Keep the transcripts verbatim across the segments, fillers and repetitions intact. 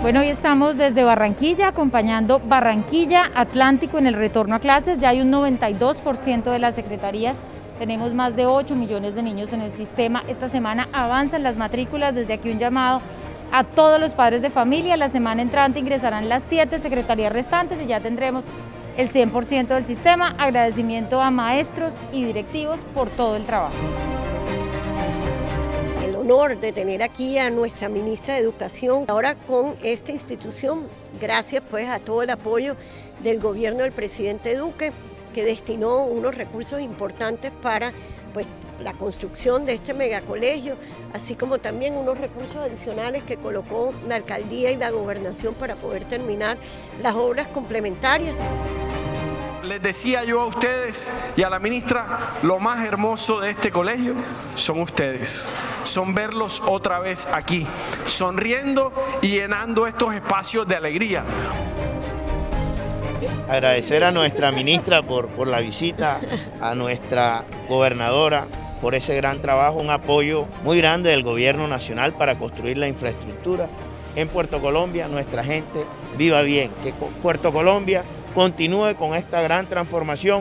Bueno, hoy estamos desde Barranquilla acompañando Barranquilla Atlántico en el retorno a clases. Ya hay un noventa y dos por ciento de las secretarías. Tenemos más de ocho millones de niños en el sistema. Esta semana avanzan las matrículas. Desde aquí un llamado a todos los padres de familia. La semana entrante ingresarán las siete secretarías restantes y ya tendremos el cien por ciento del sistema. Agradecimiento a maestros y directivos por todo el trabajo. El honor de tener aquí a nuestra ministra de Educación, ahora con esta institución, gracias pues a todo el apoyo del gobierno del presidente Duque, que destinó unos recursos importantes para pues, la construcción de este megacolegio, así como también unos recursos adicionales que colocó la alcaldía y la gobernación para poder terminar las obras complementarias. Les decía yo a ustedes y a la ministra, lo más hermoso de este colegio son ustedes, son verlos otra vez aquí, sonriendo y llenando estos espacios de alegría. Agradecer a nuestra ministra por, por la visita, a nuestra gobernadora por ese gran trabajo, un apoyo muy grande del gobierno nacional para construir la infraestructura en Puerto Colombia. Nuestra gente viva bien, que Puerto Colombia continúe con esta gran transformación.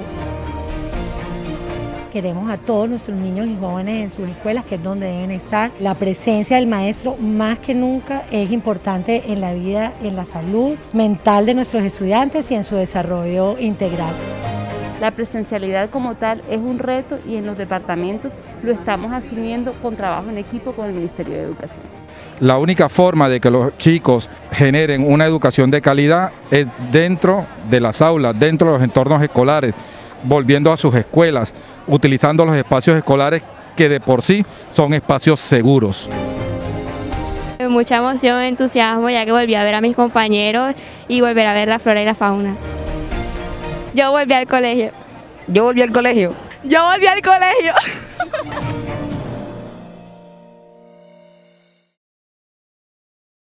Queremos a todos nuestros niños y jóvenes en sus escuelas, que es donde deben estar. La presencia del maestro más que nunca es importante en la vida, en la salud mental de nuestros estudiantes y en su desarrollo integral. La presencialidad como tal es un reto y en los departamentos lo estamos asumiendo con trabajo en equipo con el Ministerio de Educación. La única forma de que los chicos generen una educación de calidad es dentro de las aulas, dentro de los entornos escolares, volviendo a sus escuelas, utilizando los espacios escolares que de por sí son espacios seguros. Mucha emoción, entusiasmo, ya que volví a ver a mis compañeros y volver a ver la flora y la fauna. Yo volví al colegio. Yo volví al colegio. Yo volví al colegio.